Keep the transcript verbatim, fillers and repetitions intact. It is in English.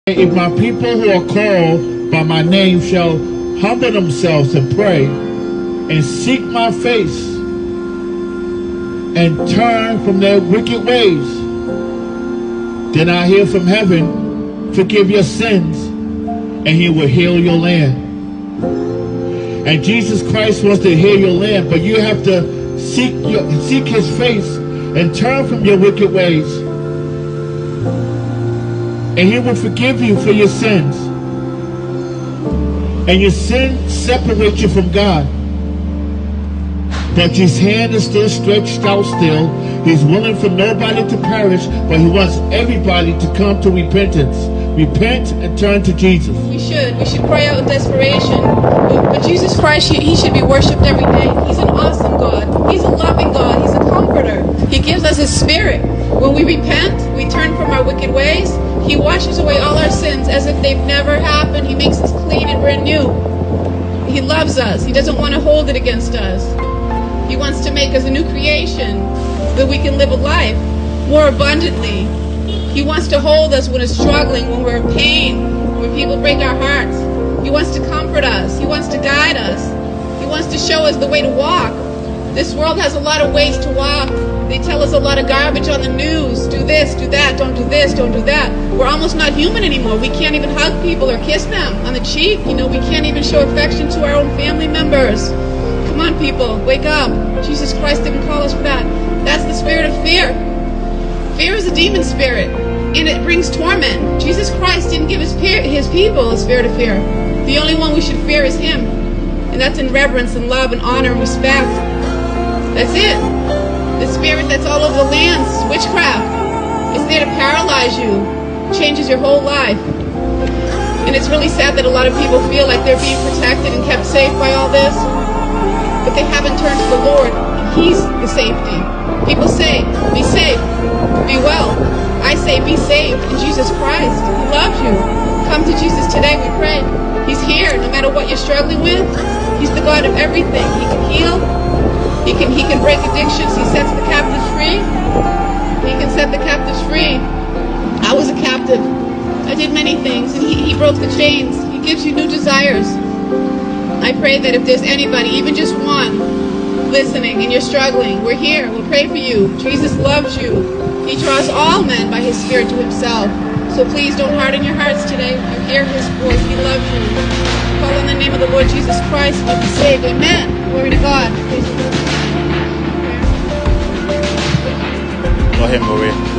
If my people who are called by my name shall humble themselves and pray and seek my face and turn from their wicked ways, then I hear from heaven, forgive your sins, and he will heal your land. And Jesus Christ wants to heal your land, but you have to seek your, seek his face and turn from your wicked ways. And he will forgive you for your sins. And your sin separates you from God. But his hand is still stretched out still. He's willing for nobody to perish, but he wants everybody to come to repentance. Repent and turn to Jesus. We should. We should cry out in desperation. But, but Jesus Christ, he, he should be worshipped every day. He's an awesome God. He's a loving God. He's a comforter. He gives us his spirit. When we repent, we turn from our wicked ways. He washes away all our sins as if they've never happened. He makes us clean and brand new. He loves us. He doesn't want to hold it against us. He wants to make us a new creation that we can live a life more abundantly. He wants to hold us when we're struggling, when we're in pain, when people break our hearts. He wants to comfort us. He wants to guide us. He wants to show us the way to walk. This world has a lot of ways to walk. They tell us a lot of garbage on the news. Do this, do that, don't do this, don't do that. We're almost not human anymore. We can't even hug people or kiss them on the cheek. You know, we can't even show affection to our own family members. Come on, people, wake up. Jesus Christ didn't call us for that. That's the spirit of fear. Fear is a demon spirit, and it brings torment. Jesus Christ didn't give his, peer, his people a spirit of fear. The only one we should fear is him. And that's in reverence and love and honor and respect. That's it. The spirit that's all over the land, witchcraft, is there to paralyze you. Changes your whole life. And it's really sad that a lot of people feel like they're being protected and kept safe by all this. But they haven't turned to the Lord. He's the safety. People say, be safe, be well. I say, be saved in Jesus Christ. He loves you. Come to Jesus today, we pray. He's here, no matter what you're struggling with. He's the God of everything. He can heal. He can, he can break addictions. He sets the captives free. He can set the captives free. I was a captive. I did many things, and he, he broke the chains. He gives you new desires. I pray that if there's anybody, even just one, listening and you're struggling, we're here. We'll pray for you. Jesus loves you. He draws all men by his spirit to himself. So please don't harden your hearts today. You hear his voice. He loves you. Call on the name of the Lord Jesus Christ and you'll be saved. Amen. Glory to God. Go ahead, Maria.